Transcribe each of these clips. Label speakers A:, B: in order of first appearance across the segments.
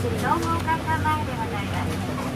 A: 総合会館前でございます。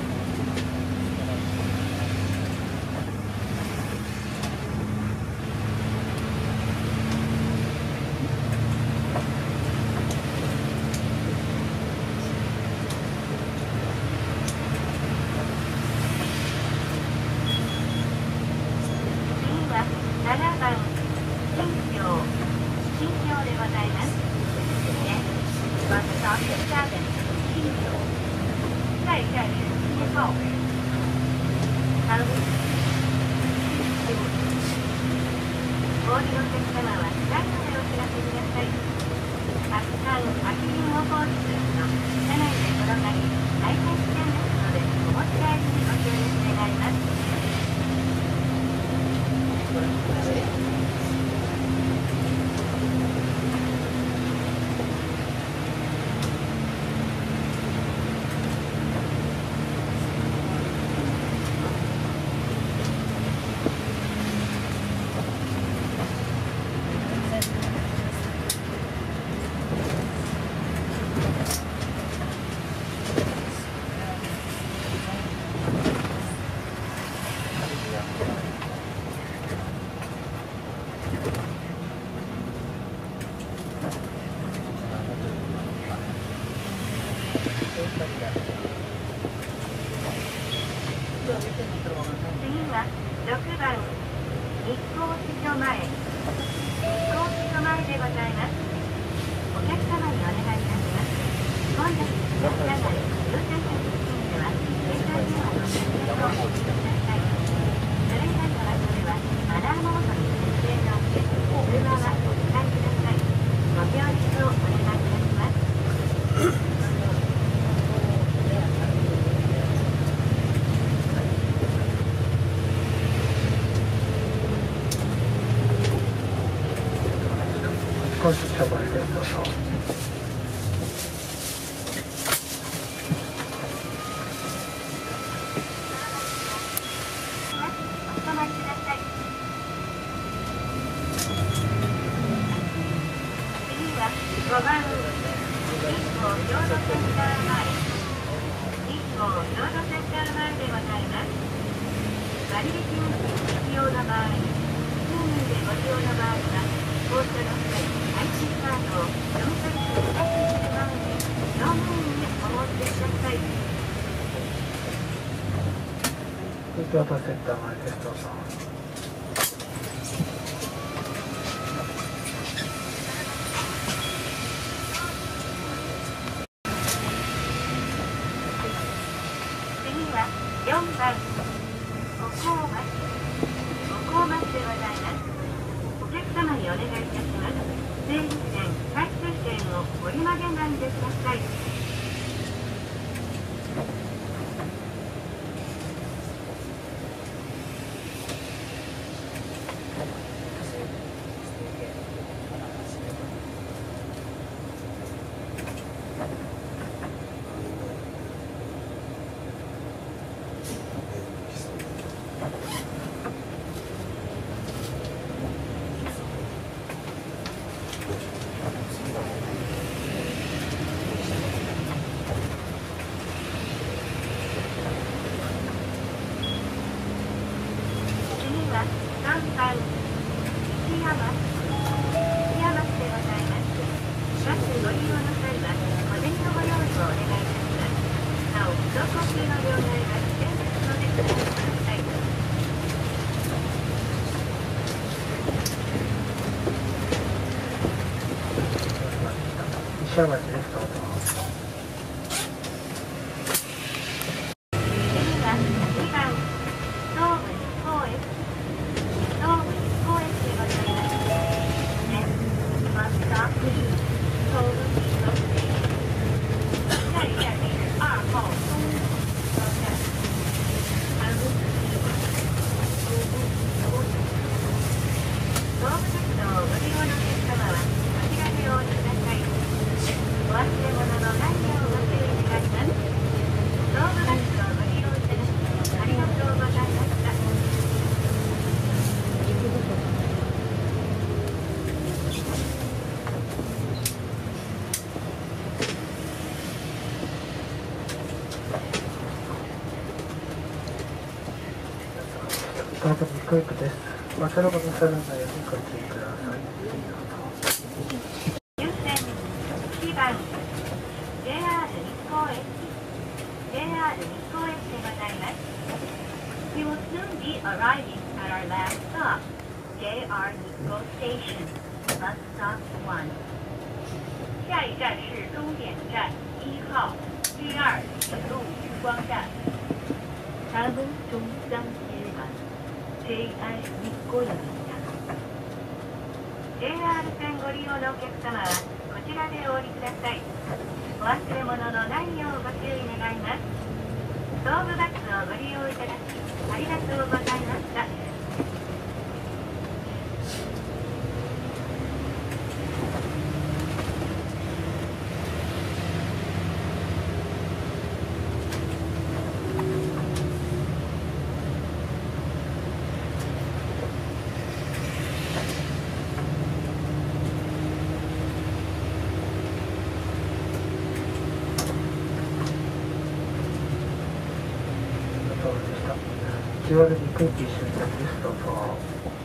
A: 次は6番日光市所前、日光市所前でございます。お客様にお願いいたします。本日車内優先席付近では携帯電話の設定をおしてください。それ以外の場所ではマナーモードに設定の上車はお使いください。ご協力をお願いいたします。
B: 少し手前でどうぞ。
A: お待ちください。次は5番日光浄土センター前、日光浄土センター前でございます。割引運賃必要な場合、数人でご利用の場合は降車の際IC カードを乗車率を確認する前に乗務員にお申し出ください。
B: 浄土センター前です。どうぞ。
A: 次は4番五香町でございます。お客様にお願いいたします。整理券、回数券を折り曲げないでください。3番石山市でございます。バスご利用の際は小銭のご用意をお願いいたします。なお走行中の両替は危険ですのでご注意ください。
B: 石山市です。どうぞ。
A: 次は2番東武日光駅でございます。お忘れ物のないように
B: タートニック駅です。忘れ物されないようにご注意ください。
A: 優先1番 JR 日光駅 JR 日光駅でございます。We will soon be arriving at our last stop, JR Nikko Station, bus stop 1. 下一站是终点站1号 JR 铁路日光站。다음은 종점 1번 JR nikko駅입니다. JR 線ご利用のお客様はこちらでお降りください。お忘れ物のないようご注意願います。東武バスをご利用いただきありがとうございました。
B: JR ニック駅終点です。どうぞ。